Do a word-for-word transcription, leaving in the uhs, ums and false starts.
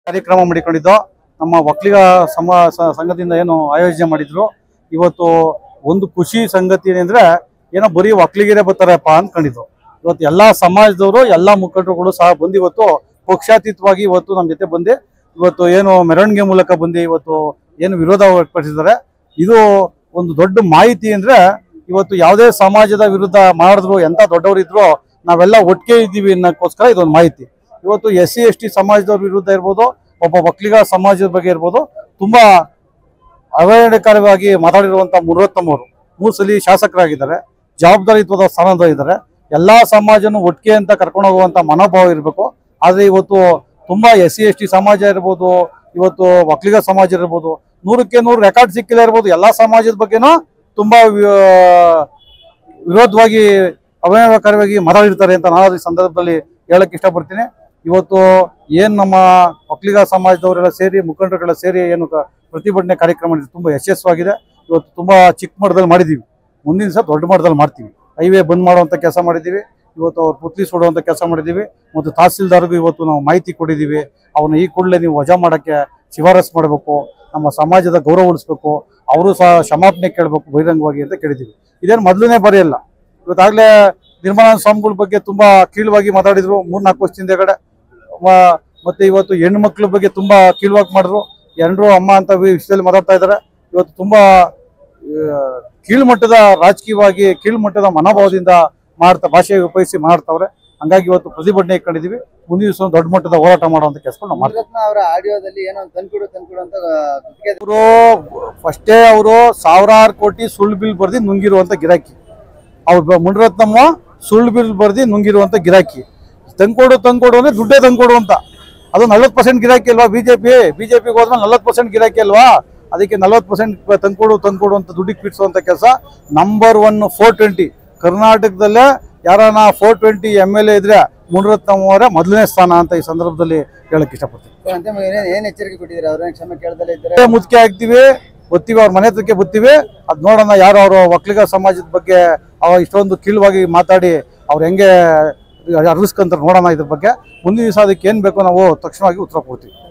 ಕಾರ್ಯಕ್ರಮ ಮಾಡಿಕೊಂಡಿದ್ದು ನಮ್ಮ ಒಕ್ಕಲಿಗ ಸಮ ಸಂಘದಿಂದ ಏನು ಆಯೋಜನೆ ಮಾಡಿದ್ರು ಇವತ್ತು ಒಂದು ಖುಷಿ ಸಂಗತಿ ಏನಂದ್ರೆ ಏನೋ ಬರೀ ಒಕ್ಕಲಿಗರೇ ಬರ್ತಾರಪ್ಪ ಅನ್ಕೊಂಡಿದ್ರು. ಇವತ್ತು ಎಲ್ಲಾ ಸಮಾಜದವರು ಎಲ್ಲಾ ಮುಖಂಡರುಗಳು ಸಹ ಬಂದು ಇವತ್ತು ಪಕ್ಷಾತೀತವಾಗಿ ಇವತ್ತು ನಮ್ಮ ಜೊತೆ ಬಂದು ಇವತ್ತು ಏನು ಮೆರವಣಿಗೆ ಮೂಲಕ ಬಂದು ಇವತ್ತು ಏನು ವಿರೋಧ ವ್ಯಕ್ತಪಡಿಸಿದ್ದಾರೆ. ಇದು ಒಂದು ದೊಡ್ಡ ಮಾಹಿತಿ ಅಂದ್ರೆ ಇವತ್ತು ಯಾವುದೇ ಸಮಾಜದ ವಿರುದ್ಧ ಮಾಡಿದ್ರು ಎಂತ ದೊಡ್ಡವರಿದ್ರು ನಾವೆಲ್ಲ ಒಟ್ಟಿಗೆ ಇದ್ದೀವಿ ಅನ್ನೋಕ್ಕೋಸ್ಕರ ಇದೊಂದು ಮಾಹಿತಿ. ಇವತ್ತು ಎಸ್ ಸಿ ಎಸ್ ಟಿ ಸಮಾಜದವ್ರ ವಿರುದ್ಧ ಇರ್ಬೋದು, ಒಬ್ಬ ಒಕ್ಕಲಿಗ ಸಮಾಜದ ಬಗ್ಗೆ ಇರ್ಬೋದು, ತುಂಬಾ ಅವಹೇಳನಕಾರವಾಗಿ ಮಾತಾಡಿರುವಂತ ಮುನಿರತ್ನಂ ಮೂರು ಸಲ ಶಾಸಕರಾಗಿದ್ದಾರೆ, ಜವಾಬ್ದಾರಿತ್ವದ ಸ್ಥಾನದಲ್ಲಿದ್ದಾರೆ. ಎಲ್ಲಾ ಸಮಾಜನು ಒಟ್ಟಿಗೆ ಅಂತ ಕರ್ಕೊಂಡು ಹೋಗುವಂತ ಮನೋಭಾವ ಇರಬೇಕು. ಆದ್ರೆ ಇವತ್ತು ತುಂಬಾ ಎಸ್ ಸಿ ಎಸ್ ಟಿ ಸಮಾಜ ಇರ್ಬೋದು, ಇವತ್ತು ಒಕ್ಕಲಿಗ ಸಮಾಜ ಇರ್ಬೋದು, ನೂರಕ್ಕೆ ನೂರು ರೆಕಾರ್ಡ್ ಸಿಕ್ಕಿಲ್ಲ ಇರ್ಬೋದು, ಎಲ್ಲಾ ಸಮಾಜದ ಬಗ್ಗೆನೂ ತುಂಬಾ ವಿರೋಧವಾಗಿ ಅವಹೇಳನಕಾರವಾಗಿ ಮಾತಾಡಿರ್ತಾರೆ ಅಂತ ನಾನು ಈ ಸಂದರ್ಭದಲ್ಲಿ ಹೇಳಕ್ ಇಷ್ಟಪಡ್ತೀನಿ. ಇವತ್ತು ಏನ್ ನಮ್ಮ ಒಕ್ಕಲಿಗ ಸಮಾಜದವರೆಲ್ಲ ಸೇರಿ ಮುಖಂಡರುಗಳ ಸೇರಿ ಏನು ಪ್ರತಿಭಟನೆ ಕಾರ್ಯಕ್ರಮ ತುಂಬಾ ಯಶಸ್ವಾಗಿದೆ. ಇವತ್ತು ತುಂಬಾ ಚಿಕ್ಕ ಮಟ್ಟದಲ್ಲಿ ಮಾಡಿದೀವಿ, ಮುಂದಿನ ಸಹ ದೊಡ್ಡ ಮಟ್ಟದಲ್ಲಿ ಮಾಡ್ತೀವಿ. ಹೈವೇ ಬಂದ್ ಮಾಡುವಂತ ಕೆಲಸ ಮಾಡಿದೀವಿ, ಇವತ್ತು ಅವ್ರು ಪುತ್ಲಿ ಸುಡುವಂತ ಕೆಲಸ ಮಾಡಿದೀವಿ, ಮತ್ತು ತಹಸೀಲ್ದಾರ್ಗೂ ಇವತ್ತು ನಾವು ಮಾಹಿತಿ ಕೊಟ್ಟಿದ್ದೀವಿ. ಅವನ್ನ ಈ ಕೂಡಲೇ ನೀವು ವಜಾ ಮಾಡಕ್ಕೆ ಶಿಫಾರಸ್ ಮಾಡಬೇಕು, ನಮ್ಮ ಸಮಾಜದ ಗೌರವ ಉಳಿಸ್ಬೇಕು, ಅವರು ಸಹ ಕ್ಷಮಾಪಣೆ ಕೇಳಬೇಕು ಬಹಿರಂಗವಾಗಿ ಅಂತ ಕೇಳಿದ್ದೀವಿ. ಇದೇನು ಮೊದಲನೇ ಬಾರಿ ಅಲ್ಲ. ಇವತ್ತಾಗಲೇ ನಿರ್ಮಲಾನಂದ ಸ್ವಾಮಿಗಳ ಬಗ್ಗೆ ತುಂಬಾ ಕೀಳವಾಗಿ ಮಾತಾಡಿದ್ರು ಮೂರ್ನಾಲ್ಕು ವರ್ಷದಿಂದ ಕಡೆ. ಮತ್ತೆ ಇವತ್ತು ಹೆಣ್ಣು ಮಕ್ಕಳ ಬಗ್ಗೆ ತುಂಬಾ ಕೀಳವಾಗಿ ಮಾಡಿದ್ರು, ಹೆಣ್ಣರು ಅಮ್ಮ ಅಂತ ವಿಷಯದಲ್ಲಿ ಮಾತಾಡ್ತಾ ಇದ್ದಾರೆ. ಇವತ್ತು ತುಂಬಾ ಕೀಳ್ಮಟ್ಟದ ರಾಜಕೀಯವಾಗಿ ಕೀಳ್ಮಟ್ಟದ ಮನೋಭಾವದಿಂದ ಮಾಡ್ತಾ ಭಾಷೆ ಉಪಯೋಗಿಸಿ ಮಾಡ್ತಾವ್ರೆ. ಹಂಗಾಗಿ ಇವತ್ತು ಪ್ರತಿಭಟನೆ ಇಟ್ಕೊಂಡಿದೀವಿ. ಮುಂದಿನ ದಿವಸ ದೊಡ್ಡ ಮಟ್ಟದ ಹೋರಾಟ ಮಾಡುವಂತ ಕೆಲಸ ನಾವು ಮಾಡ್ತೀವಿ. ಅವರ ಆಡಿಯೋದಲ್ಲಿ ಏನೋ ತಂದ್ಕೊಡು ತಂದ್ಕೊಡು ಅಂತ ಅವರು ಫಸ್ಟೇ ಅವರು ಸಾವಿರಾರು ಕೋಟಿ ಸುಳ್ಳು ಬಿಲ್ ಬರ್ದಿ ನುಂಗಿರುವಂತ ಗಿರಾಕಿ. ಅವ್ರು ಮುನಿರತ್ನಮ್ಮ ಸುಳ್ಳು ಬಿಲ್ ಬರ್ದಿ ನುಂಗಿರುವಂತ ಗಿರಾಕಿ. ತಂದ್ಕೊಡು ತಂದ್ಕೊಡು ಅಂದ್ರೆ ದುಡ್ಡೇ ತಂದ್ಕೊಡು ಅಂತ. ಅದು ನಲ್ವತ್ತು ಪರ್ಸೆಂಟ್ ಗಿರಾಕಿ ಅಲ್ವಾ ಬಿಜೆಪಿ ಬಿಜೆಪಿಗೆ ಹೋದ್ಮೇಲೆ ನಲ್ವತ್ತು ಪರ್ಸೆಂಟ್ ಗಿರಾಕಿ ಅಲ್ವಾ? ಅದಕ್ಕೆ ನಲ್ವತ್ತು ಪರ್ಸೆಂಟ್ ತಂದ್ಕೊಡು ತಂದ್ಕೊಡು ಅಂತ ದುಡ್ಡಿಗೆ ಬಿಡಿಸುವಂತ ಕೆಲಸ. ನಂಬರ್ ಒನ್ ಫೋರ್ ಟ್ವೆಂಟಿ ಕರ್ನಾಟಕದಲ್ಲೇ ಯಾರನ್ನ four twenty M L A ಇದ್ರೆ ಮುನಿರತ್ನಂ ಅವರೇ ಮೊದಲನೇ ಸ್ಥಾನ ಅಂತ ಈ ಸಂದರ್ಭದಲ್ಲಿ ಹೇಳಕ್ ಇಷ್ಟಪಡ್ತೀನಿ. ಏನ್ ಎಚ್ಚರಿಕೆ ಕೊಟ್ಟಿದ್ದಾರೆ? ಅವ್ರ ಕ್ಷಮೆ ಕೇಳದಲ್ಲೇ ಇದ್ದಾರೆ. ಮುದ್ಕೆ ಆಗ್ತೀವಿ, ಬತ್ತೀವಿ, ಅವ್ರ ಮನೆ ಹತ್ರಕ್ಕೆ ಬತ್ತೀವಿ. ಅದ್ ನೋಡೋಣ ಯಾರು ಅವರು ಒಕ್ಕಲಿಗ ಸಮಾಜದ ಬಗ್ಗೆ ಅವ ಇಷ್ಟೊಂದು ಕೀಳವಾಗಿ ಮಾತಾಡಿ ಅವ್ರು ಹೆಂಗೆ ಅರ್ಗಿಸ್ಕೊಂತಾರೆ ನೋಡೋಣ. ಇದ್ರ ಬಗ್ಗೆ ಮುಂದಿನ ದಿವಸ ಅದಕ್ಕೆ ಏನ್ ಬೇಕೋ ನಾವು ತಕ್ಷಣವಾಗಿ ಉತ್ತರ ಕೊಡ್ತೀವಿ.